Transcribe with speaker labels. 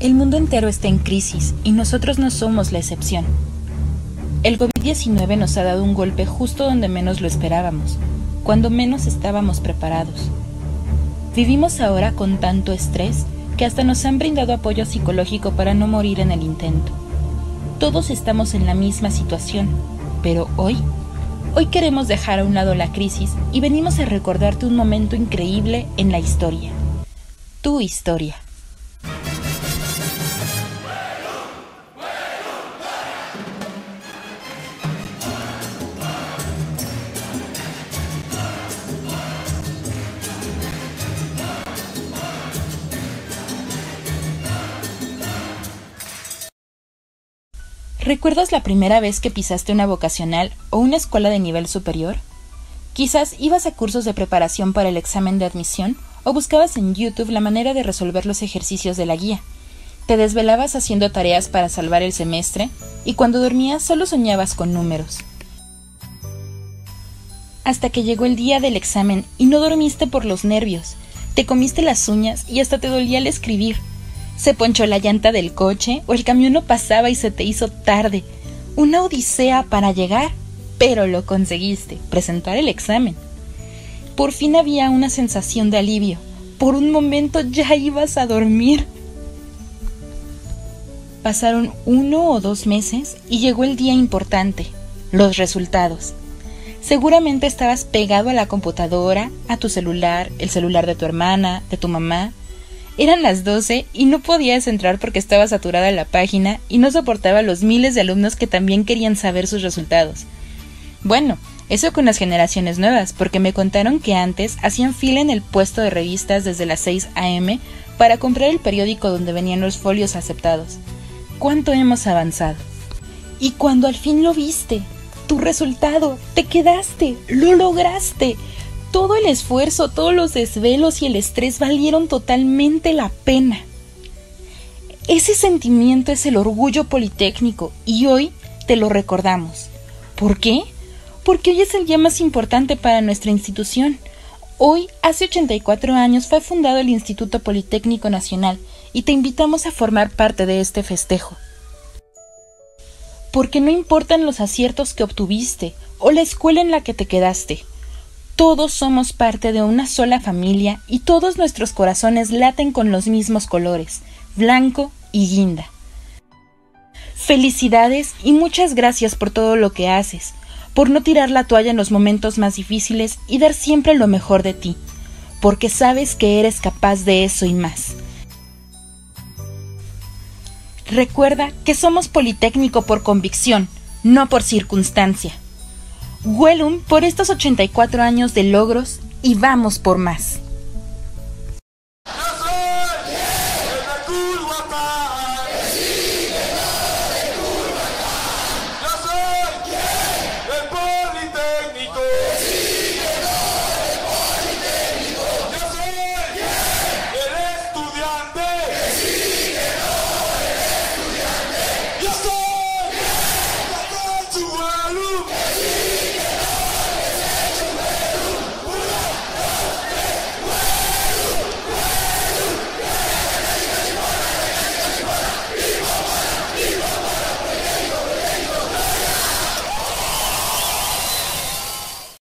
Speaker 1: El mundo entero está en crisis y nosotros no somos la excepción. El COVID-19 nos ha dado un golpe justo donde menos lo esperábamos, cuando menos estábamos preparados. Vivimos ahora con tanto estrés que hasta nos han brindado apoyo psicológico para no morir en el intento. Todos estamos en la misma situación, pero hoy queremos dejar a un lado la crisis y venimos a recordarte un momento increíble en la historia. Tu historia. ¿Recuerdas la primera vez que pisaste una vocacional o una escuela de nivel superior? Quizás ibas a cursos de preparación para el examen de admisión o buscabas en YouTube la manera de resolver los ejercicios de la guía. Te desvelabas haciendo tareas para salvar el semestre y cuando dormías solo soñabas con números. Hasta que llegó el día del examen y no dormiste por los nervios, te comiste las uñas y hasta te dolía al escribir. Se ponchó la llanta del coche o el camión no pasaba y se te hizo tarde. Una odisea para llegar, pero lo conseguiste, presentar el examen. Por fin había una sensación de alivio. Por un momento ya ibas a dormir. Pasaron 1 o 2 meses y llegó el día importante, los resultados. Seguramente estabas pegado a la computadora, a tu celular, el celular de tu hermana, de tu mamá. Eran las 12 y no podías entrar porque estaba saturada la página y no soportaba los miles de alumnos que también querían saber sus resultados. Bueno, eso con las generaciones nuevas, porque me contaron que antes hacían fila en el puesto de revistas desde las 6 a.m. para comprar el periódico donde venían los folios aceptados. ¿Cuánto hemos avanzado? Y cuando al fin lo viste, tu resultado, te quedaste, lo lograste. Todo el esfuerzo, todos los desvelos y el estrés valieron totalmente la pena. Ese sentimiento es el orgullo politécnico y hoy te lo recordamos. ¿Por qué? Porque hoy es el día más importante para nuestra institución. Hoy, hace 84 años, fue fundado el Instituto Politécnico Nacional y te invitamos a formar parte de este festejo. Porque no importan los aciertos que obtuviste o la escuela en la que te quedaste. Todos somos parte de una sola familia y todos nuestros corazones laten con los mismos colores, blanco y guinda. Felicidades y muchas gracias por todo lo que haces, por no tirar la toalla en los momentos más difíciles y dar siempre lo mejor de ti, porque sabes que eres capaz de eso y más. Recuerda que somos Politécnico por convicción, no por circunstancia. Huelum por estos 84 años de logros y vamos por más.